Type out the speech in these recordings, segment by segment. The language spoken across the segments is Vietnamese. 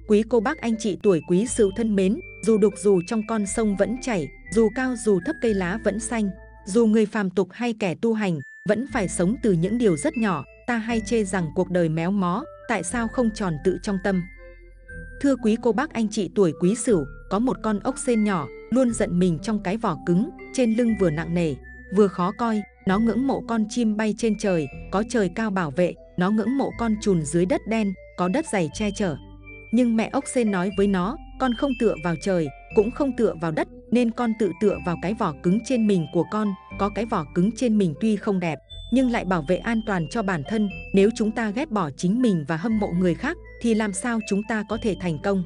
Quý cô bác anh chị tuổi Quý Sửu thân mến, dù đục dù trong con sông vẫn chảy, dù cao dù thấp cây lá vẫn xanh, dù người phàm tục hay kẻ tu hành, vẫn phải sống từ những điều rất nhỏ. Ta hay chê rằng cuộc đời méo mó, tại sao không tròn tự trong tâm? Thưa quý cô bác anh chị tuổi Quý Sửu, có một con ốc sên nhỏ, luôn giận mình trong cái vỏ cứng, trên lưng vừa nặng nề, vừa khó coi. Nó ngưỡng mộ con chim bay trên trời, có trời cao bảo vệ. Nó ngưỡng mộ con trùn dưới đất đen, có đất dày che chở. Nhưng mẹ ốc sên nói với nó, con không tựa vào trời, cũng không tựa vào đất, nên con tự tựa vào cái vỏ cứng trên mình của con. Có cái vỏ cứng trên mình tuy không đẹp, nhưng lại bảo vệ an toàn cho bản thân. Nếu chúng ta ghét bỏ chính mình và hâm mộ người khác, thì làm sao chúng ta có thể thành công?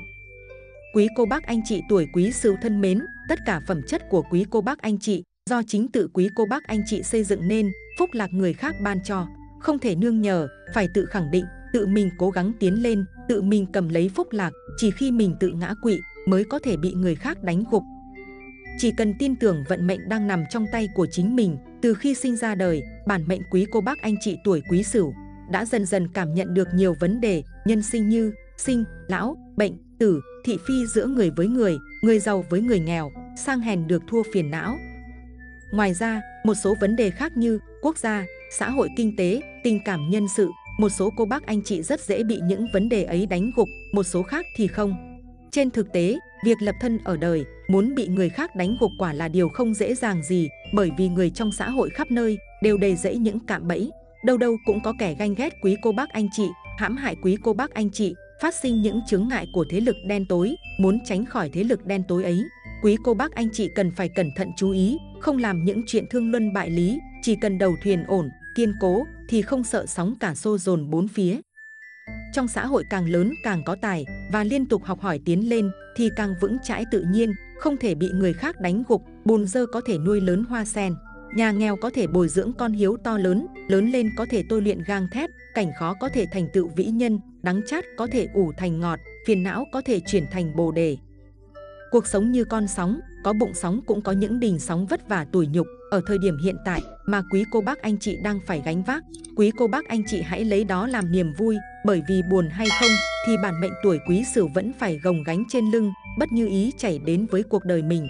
Quý cô bác anh chị tuổi Quý Sửu thân mến, tất cả phẩm chất của quý cô bác anh chị do chính tự quý cô bác anh chị xây dựng nên, phúc lạc người khác ban cho, không thể nương nhờ, phải tự khẳng định, tự mình cố gắng tiến lên, tự mình cầm lấy phúc lạc. Chỉ khi mình tự ngã quỵ mới có thể bị người khác đánh gục. Chỉ cần tin tưởng vận mệnh đang nằm trong tay của chính mình. Từ khi sinh ra đời, bản mệnh quý cô bác anh chị tuổi Quý Sửu đã dần dần cảm nhận được nhiều vấn đề nhân sinh như sinh, lão, bệnh, tử, thị phi giữa người với người giàu với người nghèo, sang hèn được thua phiền não. Ngoài ra, một số vấn đề khác như quốc gia, xã hội kinh tế, tình cảm nhân sự, một số cô bác anh chị rất dễ bị những vấn đề ấy đánh gục, một số khác thì không. Trên thực tế, việc lập thân ở đời, muốn bị người khác đánh gục quả là điều không dễ dàng gì, bởi vì người trong xã hội khắp nơi đều đầy rẫy những cạm bẫy. Đâu đâu cũng có kẻ ganh ghét quý cô bác anh chị, hãm hại quý cô bác anh chị, phát sinh những chướng ngại của thế lực đen tối. Muốn tránh khỏi thế lực đen tối ấy, quý cô bác anh chị cần phải cẩn thận chú ý, không làm những chuyện thương luân bại lý. Chỉ cần đầu thuyền ổn, kiên cố thì không sợ sóng cả xô dồn bốn phía. Trong xã hội càng lớn càng có tài và liên tục học hỏi tiến lên thì càng vững chãi tự nhiên, không thể bị người khác đánh gục. Bùn dơ có thể nuôi lớn hoa sen, nhà nghèo có thể bồi dưỡng con hiếu to lớn, lớn lên có thể tôi luyện gang thép, cảnh khó có thể thành tựu vĩ nhân, đắng chát có thể ủ thành ngọt, phiền não có thể chuyển thành bồ đề. Cuộc sống như con sóng, có bụng sóng cũng có những đỉnh sóng vất vả tủi nhục. Ở thời điểm hiện tại mà quý cô bác anh chị đang phải gánh vác, quý cô bác anh chị hãy lấy đó làm niềm vui, bởi vì buồn hay không thì bản mệnh tuổi Quý Sửu vẫn phải gồng gánh trên lưng, bất như ý chảy đến với cuộc đời mình.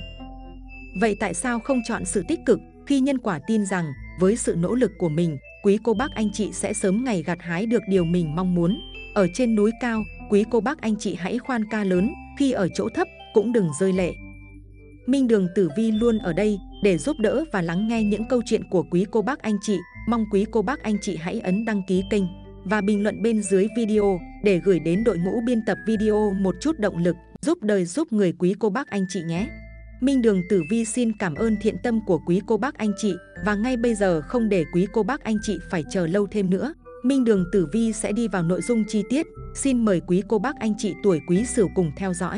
Vậy tại sao không chọn sự tích cực, khi nhân quả tin rằng với sự nỗ lực của mình, quý cô bác anh chị sẽ sớm ngày gặt hái được điều mình mong muốn? Ở trên núi cao, quý cô bác anh chị hãy khoan ca lớn, khi ở chỗ thấp cũng đừng rơi lệ. Minh Đường Tử Vi luôn ở đây để giúp đỡ và lắng nghe những câu chuyện của quý cô bác anh chị. Mong quý cô bác anh chị hãy ấn đăng ký kênh và bình luận bên dưới video để gửi đến đội ngũ biên tập video một chút động lực, giúp đời giúp người quý cô bác anh chị nhé. Minh Đường Tử Vi xin cảm ơn thiện tâm của quý cô bác anh chị, và ngay bây giờ không để quý cô bác anh chị phải chờ lâu thêm nữa, Minh Đường Tử Vi sẽ đi vào nội dung chi tiết. Xin mời quý cô bác anh chị tuổi Quý Sửu cùng theo dõi.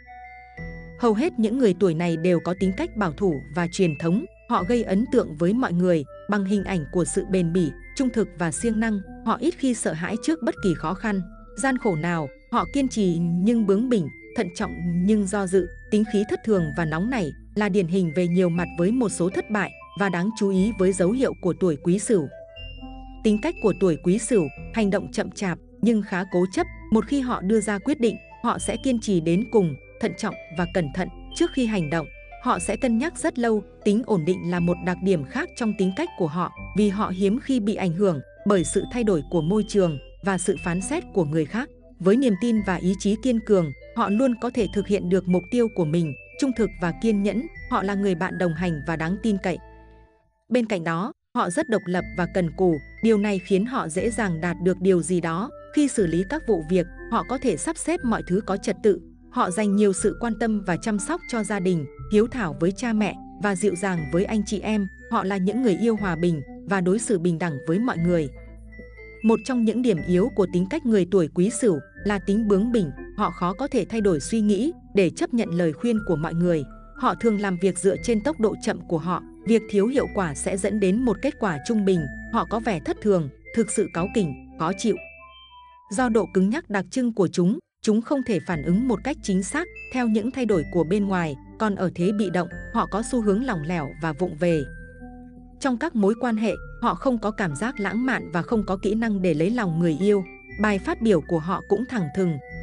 Hầu hết những người tuổi này đều có tính cách bảo thủ và truyền thống. Họ gây ấn tượng với mọi người bằng hình ảnh của sự bền bỉ, trung thực và siêng năng. Họ ít khi sợ hãi trước bất kỳ khó khăn, gian khổ nào. Họ kiên trì nhưng bướng bỉnh, thận trọng nhưng do dự. Tính khí thất thường và nóng nảy là điển hình về nhiều mặt với một số thất bại và đáng chú ý với dấu hiệu của tuổi Quý Sửu. Tính cách của tuổi Quý Sửu, hành động chậm chạp nhưng khá cố chấp. Một khi họ đưa ra quyết định, họ sẽ kiên trì đến cùng, thận trọng và cẩn thận trước khi hành động. Họ sẽ cân nhắc rất lâu. Tính ổn định là một đặc điểm khác trong tính cách của họ, vì họ hiếm khi bị ảnh hưởng bởi sự thay đổi của môi trường và sự phán xét của người khác. Với niềm tin và ý chí kiên cường, họ luôn có thể thực hiện được mục tiêu của mình. Trung thực và kiên nhẫn, họ là người bạn đồng hành và đáng tin cậy. Bên cạnh đó, họ rất độc lập và cần cù. Điều này khiến họ dễ dàng đạt được điều gì đó. Khi xử lý các vụ việc, họ có thể sắp xếp mọi thứ có trật tự. Họ dành nhiều sự quan tâm và chăm sóc cho gia đình, hiếu thảo với cha mẹ và dịu dàng với anh chị em. Họ là những người yêu hòa bình và đối xử bình đẳng với mọi người. Một trong những điểm yếu của tính cách người tuổi Quý Sửu là tính bướng bỉnh. Họ khó có thể thay đổi suy nghĩ để chấp nhận lời khuyên của mọi người. Họ thường làm việc dựa trên tốc độ chậm của họ. Việc thiếu hiệu quả sẽ dẫn đến một kết quả trung bình. Họ có vẻ thất thường, thực sự cáu kỉnh, khó chịu. Do độ cứng nhắc đặc trưng của chúng không thể phản ứng một cách chính xác theo những thay đổi của bên ngoài. Còn ở thế bị động, họ có xu hướng lỏng lẻo và vụng về. Trong các mối quan hệ, họ không có cảm giác lãng mạn và không có kỹ năng để lấy lòng người yêu. Bài phát biểu của họ cũng thẳng thừng,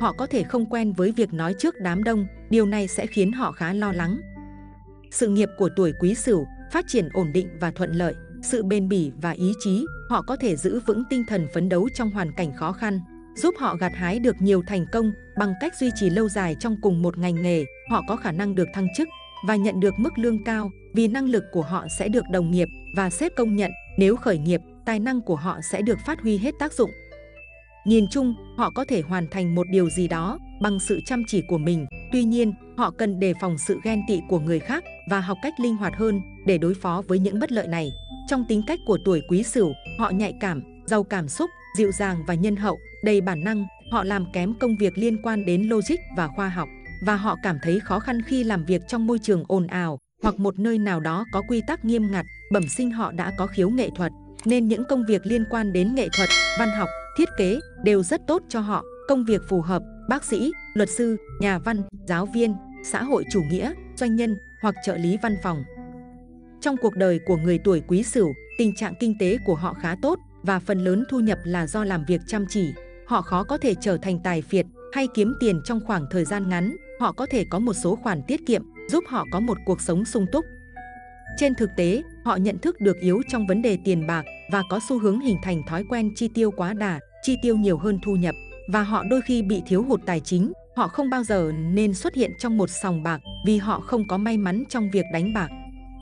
họ có thể không quen với việc nói trước đám đông, điều này sẽ khiến họ khá lo lắng. Sự nghiệp của tuổi Quý Sửu phát triển ổn định và thuận lợi, sự bền bỉ và ý chí, họ có thể giữ vững tinh thần phấn đấu trong hoàn cảnh khó khăn, giúp họ gặt hái được nhiều thành công bằng cách duy trì lâu dài trong cùng một ngành nghề. Họ có khả năng được thăng chức và nhận được mức lương cao vì năng lực của họ sẽ được đồng nghiệp và sếp công nhận. Nếu khởi nghiệp, tài năng của họ sẽ được phát huy hết tác dụng. Nhìn chung, họ có thể hoàn thành một điều gì đó bằng sự chăm chỉ của mình. Tuy nhiên, họ cần đề phòng sự ghen tị của người khác và học cách linh hoạt hơn để đối phó với những bất lợi này. Trong tính cách của tuổi Quý Sửu, họ nhạy cảm, giàu cảm xúc, dịu dàng và nhân hậu, đầy bản năng. Họ làm kém công việc liên quan đến logic và khoa học, và họ cảm thấy khó khăn khi làm việc trong môi trường ồn ào hoặc một nơi nào đó có quy tắc nghiêm ngặt. Bẩm sinh họ đã có khiếu nghệ thuật, nên những công việc liên quan đến nghệ thuật, văn học, thiết kế đều rất tốt cho họ. Công việc phù hợp: bác sĩ, luật sư, nhà văn, giáo viên, xã hội chủ nghĩa, doanh nhân hoặc trợ lý văn phòng. Trong cuộc đời của người tuổi Quý Sửu, tình trạng kinh tế của họ khá tốt và phần lớn thu nhập là do làm việc chăm chỉ. Họ khó có thể trở thành tài phiệt hay kiếm tiền trong khoảng thời gian ngắn. Họ có thể có một số khoản tiết kiệm giúp họ có một cuộc sống sung túc. Trên thực tế, họ nhận thức được yếu trong vấn đề tiền bạc và có xu hướng hình thành thói quen chi tiêu quá đà, chi tiêu nhiều hơn thu nhập, và họ đôi khi bị thiếu hụt tài chính. Họ không bao giờ nên xuất hiện trong một sòng bạc vì họ không có may mắn trong việc đánh bạc.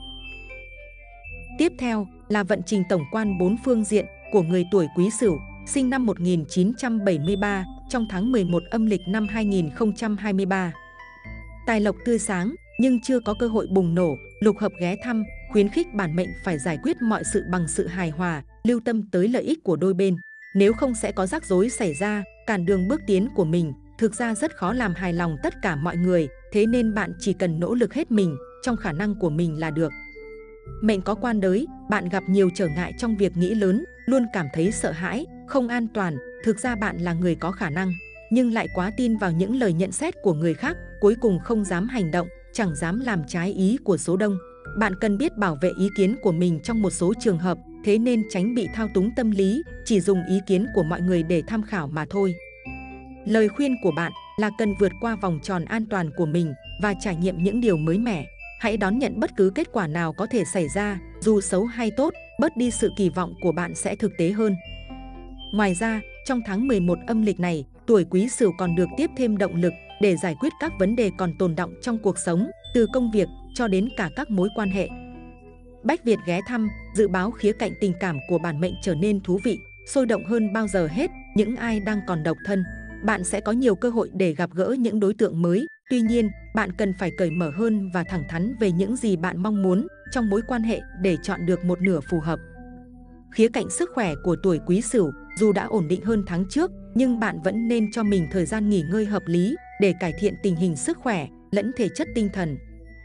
Tiếp theo là vận trình tổng quan 4 phương diện của người tuổi Quý Sửu, sinh năm 1973, trong tháng 11 âm lịch năm 2023. Tài lộc tươi sáng nhưng chưa có cơ hội bùng nổ. Lục hợp ghé thăm, khuyến khích bản mệnh phải giải quyết mọi sự bằng sự hài hòa, lưu tâm tới lợi ích của đôi bên. Nếu không sẽ có rắc rối xảy ra, cản đường bước tiến của mình. Thực ra rất khó làm hài lòng tất cả mọi người, thế nên bạn chỉ cần nỗ lực hết mình trong khả năng của mình là được. Mệnh có quan đới, bạn gặp nhiều trở ngại trong việc nghĩ lớn, luôn cảm thấy sợ hãi, không an toàn. Thực ra bạn là người có khả năng, nhưng lại quá tin vào những lời nhận xét của người khác, cuối cùng không dám hành động, chẳng dám làm trái ý của số đông. Bạn cần biết bảo vệ ý kiến của mình trong một số trường hợp, thế nên tránh bị thao túng tâm lý, chỉ dùng ý kiến của mọi người để tham khảo mà thôi. Lời khuyên của bạn là cần vượt qua vòng tròn an toàn của mình và trải nghiệm những điều mới mẻ. Hãy đón nhận bất cứ kết quả nào có thể xảy ra, dù xấu hay tốt, bớt đi sự kỳ vọng của bạn sẽ thực tế hơn. Ngoài ra, trong tháng 11 âm lịch này, tuổi Quý Sửu còn được tiếp thêm động lực để giải quyết các vấn đề còn tồn đọng trong cuộc sống, từ công việc cho đến cả các mối quan hệ. Bách Việt ghé thăm, dự báo khía cạnh tình cảm của bản mệnh trở nên thú vị, sôi động hơn bao giờ hết. Những ai đang còn độc thân, bạn sẽ có nhiều cơ hội để gặp gỡ những đối tượng mới. Tuy nhiên, bạn cần phải cởi mở hơn và thẳng thắn về những gì bạn mong muốn trong mối quan hệ để chọn được một nửa phù hợp. Khía cạnh sức khỏe của tuổi Quý Sửu dù đã ổn định hơn tháng trước, nhưng bạn vẫn nên cho mình thời gian nghỉ ngơi hợp lý để cải thiện tình hình sức khỏe lẫn thể chất tinh thần.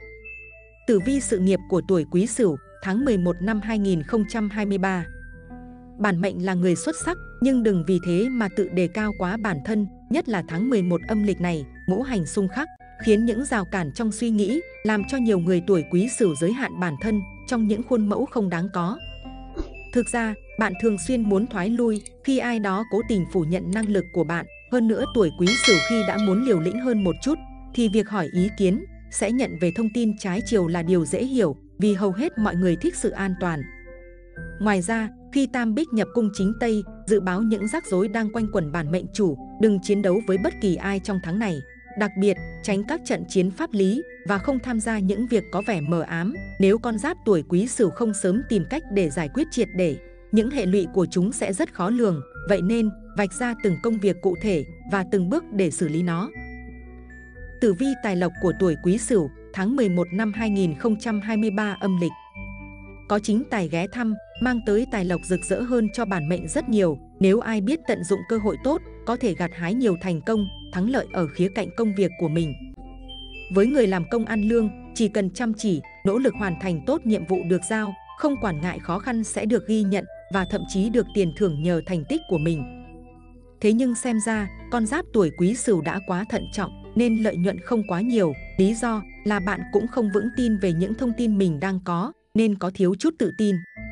Tử vi sự nghiệp của tuổi Quý Sửu, tháng 11 năm 2023. Bản mệnh là người xuất sắc, nhưng đừng vì thế mà tự đề cao quá bản thân, nhất là tháng 11 âm lịch này, ngũ hành xung khắc, khiến những rào cản trong suy nghĩ, làm cho nhiều người tuổi Quý Sửu giới hạn bản thân trong những khuôn mẫu không đáng có. Thực ra, bạn thường xuyên muốn thoái lui khi ai đó cố tình phủ nhận năng lực của bạn. Hơn nữa, tuổi Quý Sửu khi đã muốn liều lĩnh hơn một chút, thì việc hỏi ý kiến, sẽ nhận về thông tin trái chiều là điều dễ hiểu, vì hầu hết mọi người thích sự an toàn. Ngoài ra, khi Tam Bích nhập cung chính Tây, dự báo những rắc rối đang quanh quẩn bản mệnh chủ, đừng chiến đấu với bất kỳ ai trong tháng này. Đặc biệt, tránh các trận chiến pháp lý và không tham gia những việc có vẻ mờ ám. Nếu con giáp tuổi Quý Sửu không sớm tìm cách để giải quyết triệt để, những hệ lụy của chúng sẽ rất khó lường. Vậy nên, vạch ra từng công việc cụ thể và từng bước để xử lý nó. Tử vi tài lộc của tuổi Quý Sửu, tháng 11 năm 2023 âm lịch. Có chính tài ghé thăm, mang tới tài lộc rực rỡ hơn cho bản mệnh rất nhiều. Nếu ai biết tận dụng cơ hội tốt, có thể gặt hái nhiều thành công, thắng lợi ở khía cạnh công việc của mình. Với người làm công ăn lương, chỉ cần chăm chỉ, nỗ lực hoàn thành tốt nhiệm vụ được giao, không quản ngại khó khăn sẽ được ghi nhận và thậm chí được tiền thưởng nhờ thành tích của mình. Thế nhưng xem ra, con giáp tuổi Quý Sửu đã quá thận trọng nên lợi nhuận không quá nhiều. Lý do là bạn cũng không vững tin về những thông tin mình đang có, nên có thiếu chút tự tin.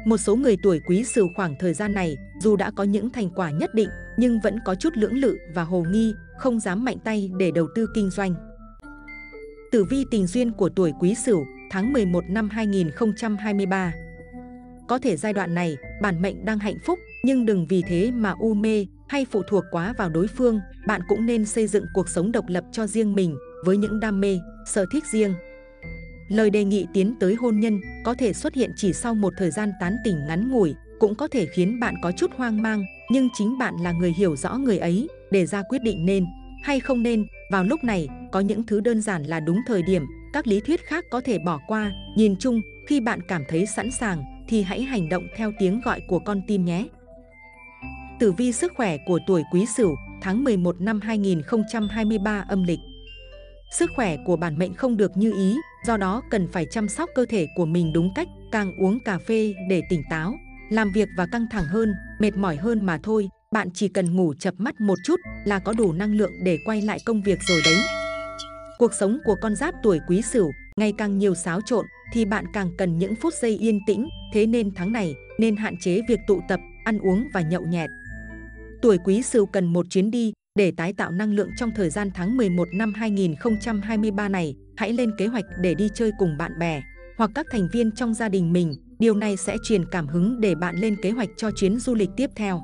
Một số người tuổi Quý Sửu khoảng thời gian này dù đã có những thành quả nhất định nhưng vẫn có chút lưỡng lự và hồ nghi, không dám mạnh tay để đầu tư kinh doanh. Tử vi tình duyên của tuổi Quý Sửu tháng 11 năm 2023. Có thể giai đoạn này bản mệnh đang hạnh phúc, nhưng đừng vì thế mà u mê hay phụ thuộc quá vào đối phương. Bạn cũng nên xây dựng cuộc sống độc lập cho riêng mình với những đam mê, sở thích riêng. Lời đề nghị tiến tới hôn nhân có thể xuất hiện chỉ sau một thời gian tán tỉnh ngắn ngủi, cũng có thể khiến bạn có chút hoang mang, nhưng chính bạn là người hiểu rõ người ấy để ra quyết định nên hay không nên. Vào lúc này, có những thứ đơn giản là đúng thời điểm, các lý thuyết khác có thể bỏ qua. Nhìn chung, khi bạn cảm thấy sẵn sàng thì hãy hành động theo tiếng gọi của con tim nhé. Tử vi sức khỏe của tuổi Quý Sửu tháng 11 năm 2023 âm lịch. Sức khỏe của bản mệnh không được như ý, do đó cần phải chăm sóc cơ thể của mình đúng cách, càng uống cà phê để tỉnh táo, làm việc và căng thẳng hơn, mệt mỏi hơn mà thôi. Bạn chỉ cần ngủ chợp mắt một chút là có đủ năng lượng để quay lại công việc rồi đấy. Cuộc sống của con giáp tuổi Quý Sửu ngày càng nhiều xáo trộn thì bạn càng cần những phút giây yên tĩnh, thế nên tháng này nên hạn chế việc tụ tập, ăn uống và nhậu nhẹt. Tuổi Quý Sửu cần một chuyến đi để tái tạo năng lượng trong thời gian tháng 11 năm 2023 này. Hãy lên kế hoạch để đi chơi cùng bạn bè hoặc các thành viên trong gia đình mình. Điều này sẽ truyền cảm hứng để bạn lên kế hoạch cho chuyến du lịch tiếp theo.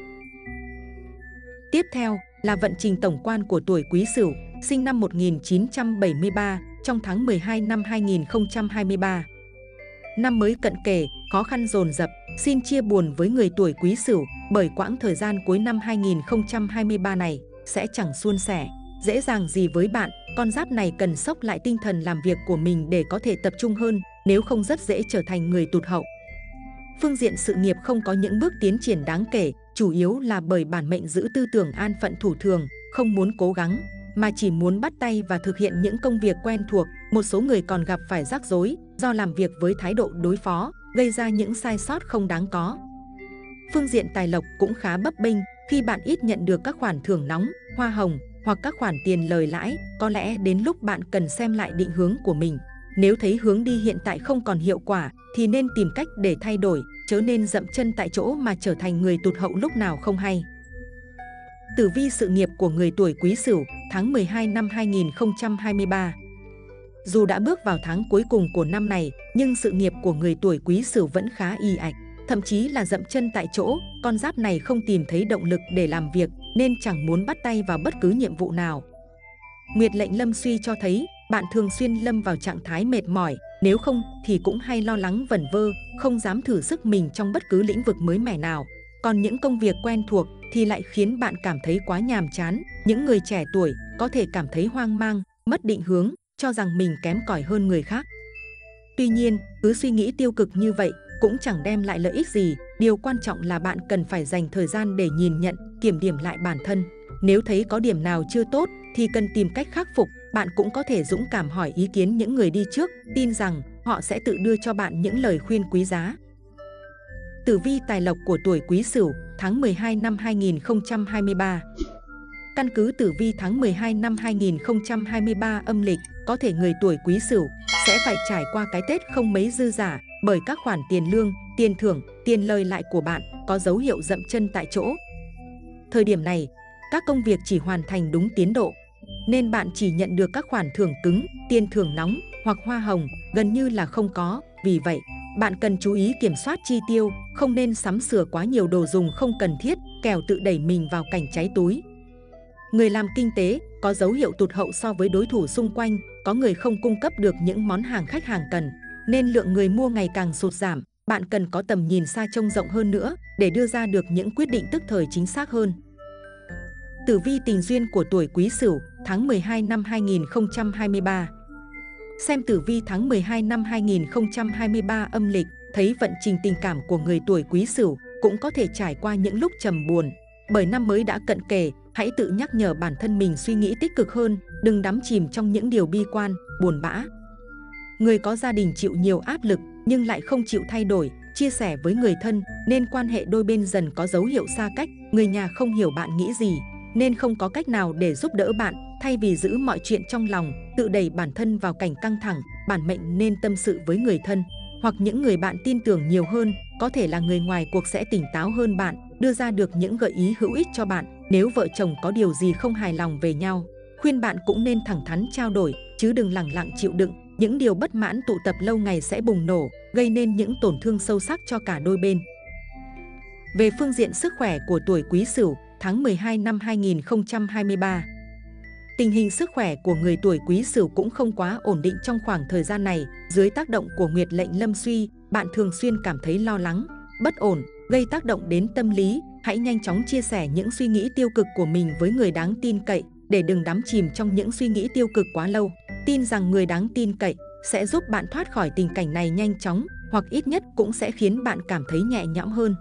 Tiếp theo là vận trình tổng quan của tuổi Quý Sửu, sinh năm 1973, trong tháng 12 năm 2023. Năm mới cận kề, khó khăn dồn dập, xin chia buồn với người tuổi Quý Sửu bởi quãng thời gian cuối năm 2023 này sẽ chẳng suôn sẻ, dễ dàng gì với bạn. Con giáp này cần xốc lại tinh thần làm việc của mình để có thể tập trung hơn, nếu không rất dễ trở thành người tụt hậu. Phương diện sự nghiệp không có những bước tiến triển đáng kể, chủ yếu là bởi bản mệnh giữ tư tưởng an phận thủ thường, không muốn cố gắng, mà chỉ muốn bắt tay và thực hiện những công việc quen thuộc. Một số người còn gặp phải rắc rối do làm việc với thái độ đối phó, gây ra những sai sót không đáng có. Phương diện tài lộc cũng khá bấp bênh khi bạn ít nhận được các khoản thưởng nóng, hoa hồng hoặc các khoản tiền lời lãi. Có lẽ đến lúc bạn cần xem lại định hướng của mình. Nếu thấy hướng đi hiện tại không còn hiệu quả thì nên tìm cách để thay đổi, chớ nên dậm chân tại chỗ mà trở thành người tụt hậu lúc nào không hay. Tử vi sự nghiệp của người tuổi Quý Sửu tháng 12 năm 2023. Dù đã bước vào tháng cuối cùng của năm này, nhưng sự nghiệp của người tuổi Quý Sửu vẫn khá ì ạch, thậm chí là dậm chân tại chỗ. Con giáp này không tìm thấy động lực để làm việc nên chẳng muốn bắt tay vào bất cứ nhiệm vụ nào. Nguyệt lệnh lâm suy cho thấy bạn thường xuyên lâm vào trạng thái mệt mỏi, nếu không thì cũng hay lo lắng vẩn vơ, không dám thử sức mình trong bất cứ lĩnh vực mới mẻ nào. Còn những công việc quen thuộc thì lại khiến bạn cảm thấy quá nhàm chán. Những người trẻ tuổi có thể cảm thấy hoang mang, mất định hướng, cho rằng mình kém cỏi hơn người khác. Tuy nhiên, cứ suy nghĩ tiêu cực như vậy cũng chẳng đem lại lợi ích gì. Điều quan trọng là bạn cần phải dành thời gian để nhìn nhận, kiểm điểm lại bản thân. Nếu thấy có điểm nào chưa tốt thì cần tìm cách khắc phục. Bạn cũng có thể dũng cảm hỏi ý kiến những người đi trước, tin rằng họ sẽ tự đưa cho bạn những lời khuyên quý giá. Tử vi tài lộc của tuổi Quý Sửu tháng 12 năm 2023. Căn cứ tử vi tháng 12 năm 2023 âm lịch, có thể người tuổi Quý Sửu sẽ phải trải qua cái Tết không mấy dư dả bởi các khoản tiền lương, tiền thưởng, tiền lời lại của bạn có dấu hiệu dậm chân tại chỗ. Thời điểm này, các công việc chỉ hoàn thành đúng tiến độ, nên bạn chỉ nhận được các khoản thưởng cứng, tiền thưởng nóng hoặc hoa hồng gần như là không có. Vì vậy, bạn cần chú ý kiểm soát chi tiêu, không nên sắm sửa quá nhiều đồ dùng không cần thiết, kẻo tự đẩy mình vào cảnh cháy túi. Người làm kinh tế có dấu hiệu tụt hậu so với đối thủ xung quanh, có người không cung cấp được những món hàng khách hàng cần, nên lượng người mua ngày càng sụt giảm. Bạn cần có tầm nhìn xa trông rộng hơn nữa để đưa ra được những quyết định tức thời chính xác hơn. Tử vi tình duyên của tuổi Quý Sửu tháng 12 năm 2023. Xem tử vi tháng 12 năm 2023 âm lịch, thấy vận trình tình cảm của người tuổi Quý Sửu cũng có thể trải qua những lúc trầm buồn. Bởi năm mới đã cận kề, hãy tự nhắc nhở bản thân mình suy nghĩ tích cực hơn, đừng đắm chìm trong những điều bi quan, buồn bã. Người có gia đình chịu nhiều áp lực nhưng lại không chịu thay đổi, chia sẻ với người thân, nên quan hệ đôi bên dần có dấu hiệu xa cách. Người nhà không hiểu bạn nghĩ gì, nên không có cách nào để giúp đỡ bạn. Thay vì giữ mọi chuyện trong lòng, tự đẩy bản thân vào cảnh căng thẳng, bản mệnh nên tâm sự với người thân hoặc những người bạn tin tưởng nhiều hơn. có thể là người ngoài cuộc sẽ tỉnh táo hơn bạn, đưa ra được những gợi ý hữu ích cho bạn. Nếu vợ chồng có điều gì không hài lòng về nhau, khuyên bạn cũng nên thẳng thắn trao đổi, chứ đừng lẳng lặng chịu đựng. Những điều bất mãn tụ tập lâu ngày sẽ bùng nổ, gây nên những tổn thương sâu sắc cho cả đôi bên. Về phương diện sức khỏe của tuổi Quý Sửu, tháng 12 năm 2023. Tình hình sức khỏe của người tuổi Quý Sửu cũng không quá ổn định trong khoảng thời gian này. Dưới tác động của nguyệt lệnh lâm suy, bạn thường xuyên cảm thấy lo lắng, bất ổn, gây tác động đến tâm lý. Hãy nhanh chóng chia sẻ những suy nghĩ tiêu cực của mình với người đáng tin cậy để đừng đắm chìm trong những suy nghĩ tiêu cực quá lâu. Tin rằng người đáng tin cậy sẽ giúp bạn thoát khỏi tình cảnh này nhanh chóng, hoặc ít nhất cũng sẽ khiến bạn cảm thấy nhẹ nhõm hơn.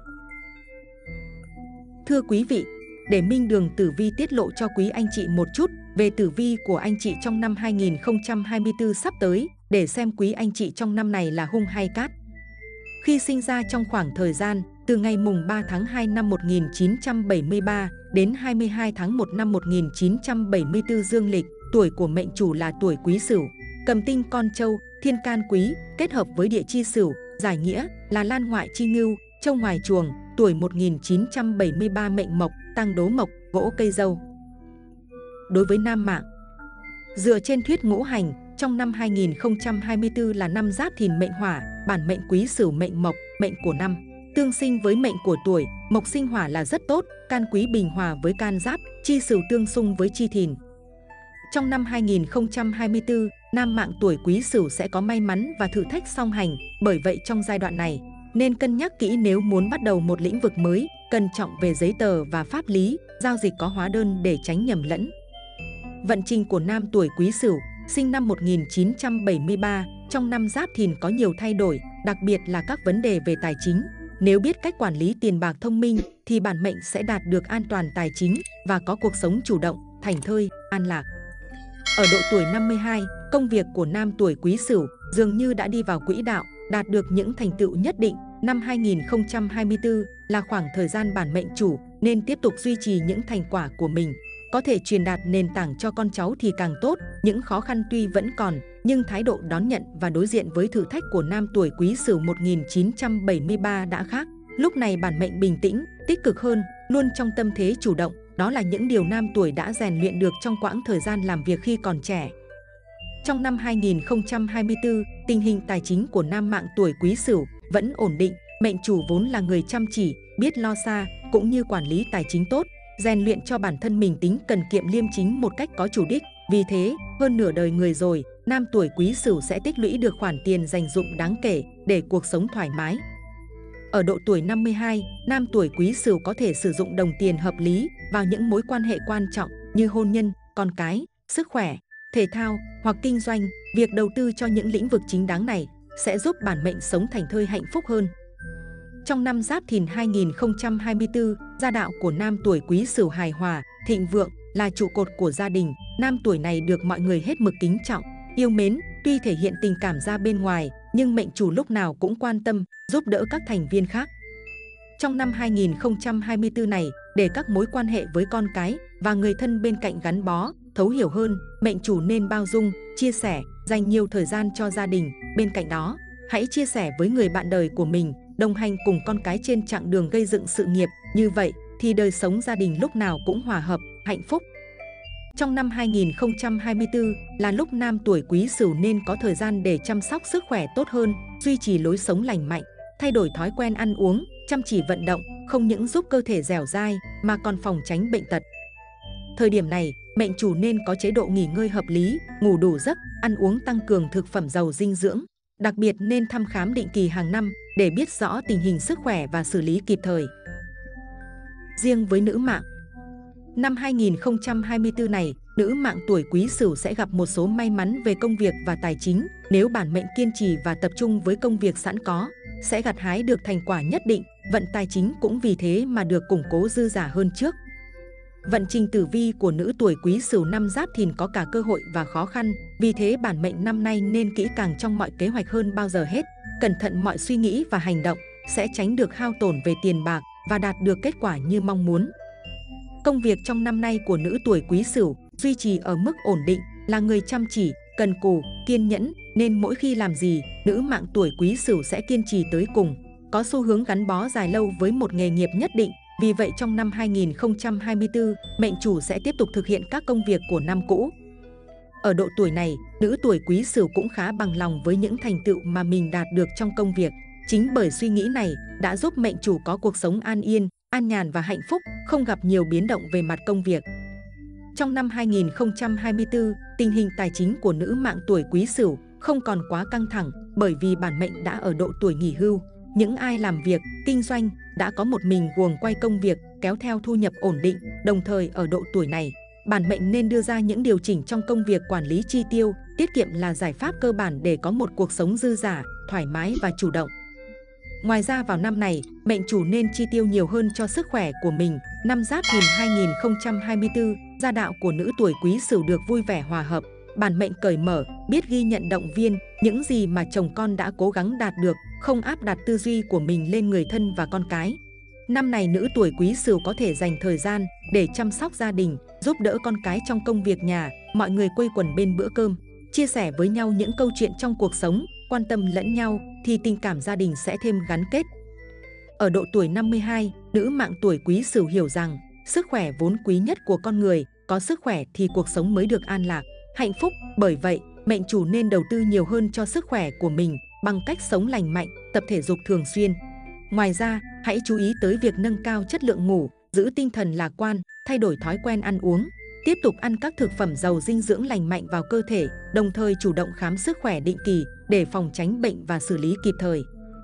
Thưa quý vị, để Minh Đường Tử Vi tiết lộ cho quý anh chị một chút về tử vi của anh chị trong năm 2024 sắp tới, để xem quý anh chị trong năm này là hung hay cát. Khi sinh ra trong khoảng thời gian từ ngày mùng 3 tháng 2 năm 1973 đến 22 tháng 1 năm 1974 dương lịch, tuổi của mệnh chủ là tuổi Quý Sửu, cầm tinh con trâu, thiên can quý, kết hợp với địa chi Sửu, giải nghĩa là lan ngoại chi ngưu, trâu ngoài chuồng, tuổi 1973 mệnh mộc, tăng đố mộc, gỗ cây dâu. Đối với nam mạng, dựa trên thuyết ngũ hành, trong năm 2024 là năm Giáp Thìn mệnh hỏa, bản mệnh Quý Sửu mệnh mộc, mệnh của năm tương sinh với mệnh của tuổi, mộc sinh hỏa là rất tốt, can quý bình hòa với can Giáp, chi Sửu tương xung với chi Thìn. Trong năm 2024, nam mạng tuổi Quý Sửu sẽ có may mắn và thử thách song hành, bởi vậy trong giai đoạn này nên cân nhắc kỹ nếu muốn bắt đầu một lĩnh vực mới, cẩn trọng về giấy tờ và pháp lý, giao dịch có hóa đơn để tránh nhầm lẫn. Vận trình của nam tuổi Quý Sửu, sinh năm 1973, trong năm Giáp Thìn có nhiều thay đổi, đặc biệt là các vấn đề về tài chính. Nếu biết cách quản lý tiền bạc thông minh thì bản mệnh sẽ đạt được an toàn tài chính và có cuộc sống chủ động, thảnh thơi, an lạc. Ở độ tuổi 52, công việc của nam tuổi Quý Sửu dường như đã đi vào quỹ đạo, đạt được những thành tựu nhất định. Năm 2024 là khoảng thời gian bản mệnh chủ nên tiếp tục duy trì những thành quả của mình. Có thể truyền đạt nền tảng cho con cháu thì càng tốt. Những khó khăn tuy vẫn còn, nhưng thái độ đón nhận và đối diện với thử thách của nam tuổi Quý Sửu 1973 đã khác. Lúc này bản mệnh bình tĩnh, tích cực hơn, luôn trong tâm thế chủ động. Đó là những điều nam tuổi đã rèn luyện được trong quãng thời gian làm việc khi còn trẻ. Trong năm 2024, tình hình tài chính của nam mạng tuổi Quý Sửu vẫn ổn định. Mệnh chủ vốn là người chăm chỉ, biết lo xa, cũng như quản lý tài chính tốt, rèn luyện cho bản thân mình tính cần kiệm liêm chính một cách có chủ đích. Vì thế, hơn nửa đời người rồi, nam tuổi Quý Sửu sẽ tích lũy được khoản tiền dành dụm đáng kể để cuộc sống thoải mái. Ở độ tuổi 52, nam tuổi Quý Sửu có thể sử dụng đồng tiền hợp lý vào những mối quan hệ quan trọng như hôn nhân, con cái, sức khỏe, thể thao hoặc kinh doanh. Việc đầu tư cho những lĩnh vực chính đáng này sẽ giúp bản mệnh sống thảnh thơi hạnh phúc hơn. Trong năm Giáp Thìn 2024, gia đạo của nam tuổi Quý Sửu hài hòa, thịnh vượng, là trụ cột của gia đình. Nam tuổi này được mọi người hết mực kính trọng, yêu mến. Tuy thể hiện tình cảm ra bên ngoài, nhưng mệnh chủ lúc nào cũng quan tâm, giúp đỡ các thành viên khác. Trong năm 2024 này, để các mối quan hệ với con cái và người thân bên cạnh gắn bó, thấu hiểu hơn, mệnh chủ nên bao dung, chia sẻ, dành nhiều thời gian cho gia đình. Bên cạnh đó, hãy chia sẻ với người bạn đời của mình, đồng hành cùng con cái trên chặng đường gây dựng sự nghiệp. Như vậy thì đời sống gia đình lúc nào cũng hòa hợp, hạnh phúc. Trong năm 2024 là lúc nam tuổi Quý Sửu nên có thời gian để chăm sóc sức khỏe tốt hơn, duy trì lối sống lành mạnh, thay đổi thói quen ăn uống, chăm chỉ vận động, không những giúp cơ thể dẻo dai mà còn phòng tránh bệnh tật. Thời điểm này, mệnh chủ nên có chế độ nghỉ ngơi hợp lý, ngủ đủ giấc, ăn uống tăng cường thực phẩm giàu dinh dưỡng. Đặc biệt nên thăm khám định kỳ hàng năm để biết rõ tình hình sức khỏe và xử lý kịp thời. Riêng với nữ mạng, năm 2024 này, nữ mạng tuổi Quý Sửu sẽ gặp một số may mắn về công việc và tài chính. Nếu bản mệnh kiên trì và tập trung với công việc sẵn có, sẽ gặt hái được thành quả nhất định. Vận tài chính cũng vì thế mà được củng cố dư giả hơn trước. Vận trình tử vi của nữ tuổi Quý Sửu năm Giáp Thìn có cả cơ hội và khó khăn, vì thế bản mệnh năm nay nên kỹ càng trong mọi kế hoạch hơn bao giờ hết. Cẩn thận mọi suy nghĩ và hành động, sẽ tránh được hao tổn về tiền bạc và đạt được kết quả như mong muốn. Công việc trong năm nay của nữ tuổi Quý Sửu duy trì ở mức ổn định, là người chăm chỉ, cần cù, kiên nhẫn, nên mỗi khi làm gì, nữ mạng tuổi Quý Sửu sẽ kiên trì tới cùng. có xu hướng gắn bó dài lâu với một nghề nghiệp nhất định. Vì vậy trong năm 2024, mệnh chủ sẽ tiếp tục thực hiện các công việc của năm cũ. Ở độ tuổi này, nữ tuổi Quý Sửu cũng khá bằng lòng với những thành tựu mà mình đạt được trong công việc. Chính bởi suy nghĩ này đã giúp mệnh chủ có cuộc sống an yên, an nhàn và hạnh phúc, không gặp nhiều biến động về mặt công việc. Trong năm 2024, tình hình tài chính của nữ mạng tuổi Quý Sửu không còn quá căng thẳng bởi vì bản mệnh đã ở độ tuổi nghỉ hưu. Những ai làm việc, kinh doanh đã có một mình guồng quay công việc kéo theo thu nhập ổn định. Đồng thời ở độ tuổi này, bản mệnh nên đưa ra những điều chỉnh trong công việc quản lý chi tiêu, tiết kiệm là giải pháp cơ bản để có một cuộc sống dư dả, thoải mái và chủ động. Ngoài ra vào năm này, mệnh chủ nên chi tiêu nhiều hơn cho sức khỏe của mình. Năm Giáp Thìn 2024, gia đạo của nữ tuổi Quý Sửu được vui vẻ hòa hợp. Bản mệnh cởi mở, biết ghi nhận động viên những gì mà chồng con đã cố gắng đạt được, không áp đặt tư duy của mình lên người thân và con cái. Năm này nữ tuổi Quý Sửu có thể dành thời gian để chăm sóc gia đình, giúp đỡ con cái trong công việc nhà, mọi người quây quần bên bữa cơm, chia sẻ với nhau những câu chuyện trong cuộc sống, quan tâm lẫn nhau thì tình cảm gia đình sẽ thêm gắn kết. Ở độ tuổi 52, nữ mạng tuổi Quý Sửu hiểu rằng sức khỏe vốn quý nhất của con người, có sức khỏe thì cuộc sống mới được an lạc, hạnh phúc. Bởi vậy, mệnh chủ nên đầu tư nhiều hơn cho sức khỏe của mình bằng cách sống lành mạnh, tập thể dục thường xuyên. Ngoài ra, hãy chú ý tới việc nâng cao chất lượng ngủ, giữ tinh thần lạc quan, thay đổi thói quen ăn uống. Tiếp tục ăn các thực phẩm giàu dinh dưỡng lành mạnh vào cơ thể, đồng thời chủ động khám sức khỏe định kỳ để phòng tránh bệnh và xử lý kịp thời.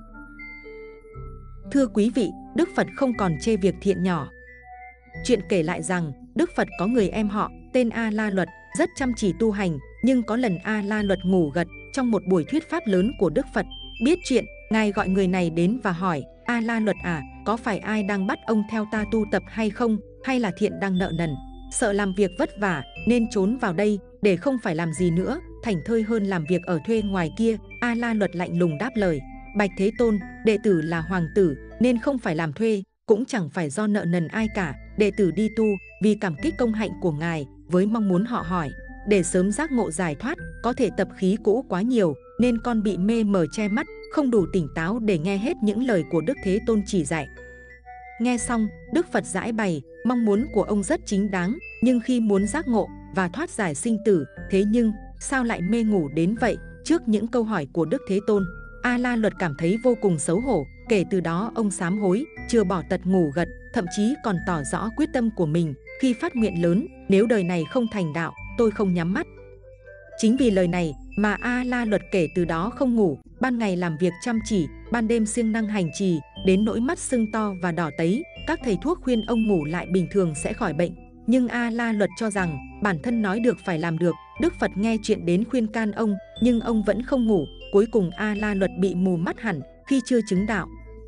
Thưa quý vị, Đức Phật không còn chê việc thiện nhỏ. Chuyện kể lại rằng, Đức Phật có người em họ tên A La Luật, rất chăm chỉ tu hành, nhưng có lần A La Luật ngủ gật trong một buổi thuyết pháp lớn của Đức Phật. Biết chuyện, Ngài gọi người này đến và hỏi: A La Luật à, có phải ai đang bắt ông theo ta tu tập hay không, hay là thiện đang nợ nần, sợ làm việc vất vả nên trốn vào đây để không phải làm gì nữa, thảnh thơi hơn làm việc ở thuê ngoài kia? A La Luật lạnh lùng đáp lời: Bạch Thế Tôn, đệ tử là hoàng tử nên không phải làm thuê, cũng chẳng phải do nợ nần ai cả. Đệ tử đi tu vì cảm kích công hạnh của ngài, với mong muốn họ hỏi để sớm giác ngộ giải thoát. Có thể tập khí cũ quá nhiều nên con bị mê mờ che mắt, không đủ tỉnh táo để nghe hết những lời của Đức Thế Tôn chỉ dạy. Nghe xong, Đức Phật giải bày mong muốn của ông rất chính đáng, nhưng khi muốn giác ngộ và thoát giải sinh tử, thế nhưng sao lại mê ngủ đến vậy? Trước những câu hỏi của Đức Thế Tôn, A La Luật cảm thấy vô cùng xấu hổ. Kể từ đó ông sám hối, chưa bỏ tật ngủ gật, thậm chí còn tỏ rõ quyết tâm của mình khi phát nguyện lớn: nếu đời này không thành đạo, tôi không nhắm mắt. Chính vì lời này mà A La Luật kể từ đó không ngủ, ban ngày làm việc chăm chỉ, ban đêm siêng năng hành trì, đến nỗi mắt sưng to và đỏ tấy. Các thầy thuốc khuyên ông ngủ lại bình thường sẽ khỏi bệnh, nhưng A La Luật cho rằng bản thân nói được phải làm được. Đức Phật nghe chuyện đến khuyên can ông, nhưng ông vẫn không ngủ. Cuối cùng A La Luật bị mù mắt hẳn khi chưa chứng đạo.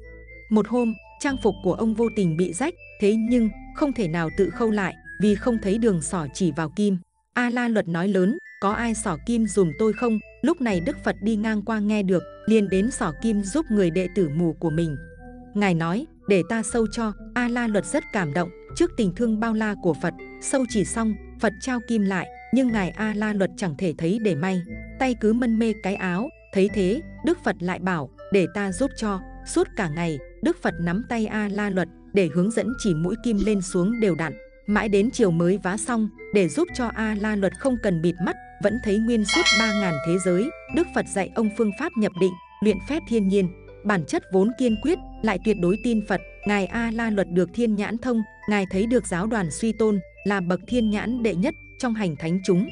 Một hôm, trang phục của ông vô tình bị rách, thế nhưng không thể nào tự khâu lại vì không thấy đường xỏ chỉ vào kim. A La Luật nói lớn: có ai xỏ kim dùm tôi không? Lúc này Đức Phật đi ngang qua nghe được, liền đến xỏ kim giúp người đệ tử mù của mình. Ngài nói: để ta sâu cho. A La Luật rất cảm động trước tình thương bao la của Phật. Sâu chỉ xong, Phật trao kim lại, nhưng ngài A La Luật chẳng thể thấy để may, tay cứ mân mê cái áo. Thấy thế, Đức Phật lại bảo: để ta giúp cho. Suốt cả ngày, Đức Phật nắm tay A La Luật để hướng dẫn chỉ mũi kim lên xuống đều đặn. Mãi đến chiều mới vá xong, để giúp cho A La Luật không cần bịt mắt, vẫn thấy nguyên suốt 3000 thế giới. Đức Phật dạy ông phương pháp nhập định, luyện phép thiên nhiên. Bản chất vốn kiên quyết, lại tuyệt đối tin Phật. Ngài A La Luật được thiên nhãn thông, ngài thấy được giáo đoàn suy tôn là bậc thiên nhãn đệ nhất trong hành thánh chúng.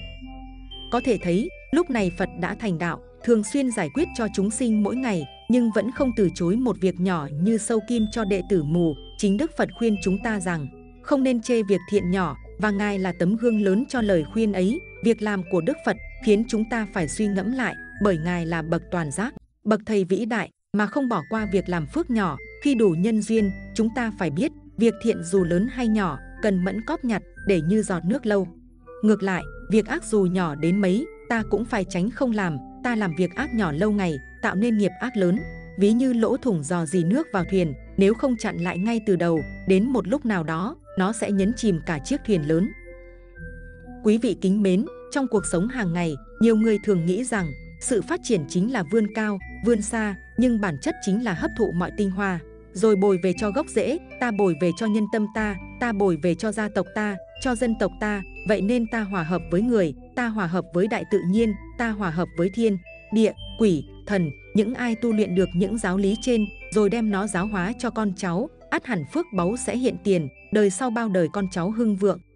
Có thể thấy, lúc này Phật đã thành đạo, thường xuyên giải quyết cho chúng sinh mỗi ngày, nhưng vẫn không từ chối một việc nhỏ như sâu kim cho đệ tử mù. Chính Đức Phật khuyên chúng ta rằng không nên chê việc thiện nhỏ, và ngài là tấm gương lớn cho lời khuyên ấy. Việc làm của Đức Phật khiến chúng ta phải suy ngẫm lại, bởi ngài là bậc toàn giác, bậc thầy vĩ đại mà không bỏ qua việc làm phước nhỏ. Khi đủ nhân duyên, chúng ta phải biết việc thiện dù lớn hay nhỏ cần mẫn cóp nhặt để như giọt nước lâu. Ngược lại, việc ác dù nhỏ đến mấy, ta cũng phải tránh không làm. Ta làm việc ác nhỏ lâu ngày tạo nên nghiệp ác lớn, ví như lỗ thủng dò dỉ nước vào thuyền, nếu không chặn lại ngay từ đầu, đến một lúc nào đó nó sẽ nhấn chìm cả chiếc thuyền lớn. Quý vị kính mến, trong cuộc sống hàng ngày, nhiều người thường nghĩ rằng sự phát triển chính là vươn cao, vươn xa, nhưng bản chất chính là hấp thụ mọi tinh hoa, rồi bồi về cho gốc rễ, ta bồi về cho nhân tâm ta bồi về cho gia tộc ta, cho dân tộc ta. Vậy nên ta hòa hợp với người, ta hòa hợp với đại tự nhiên, ta hòa hợp với thiên, địa, quỷ, thần. Những ai tu luyện được những giáo lý trên, rồi đem nó giáo hóa cho con cháu, ắt hẳn phước báu sẽ hiện tiền, đời sau bao đời con cháu hưng vượng.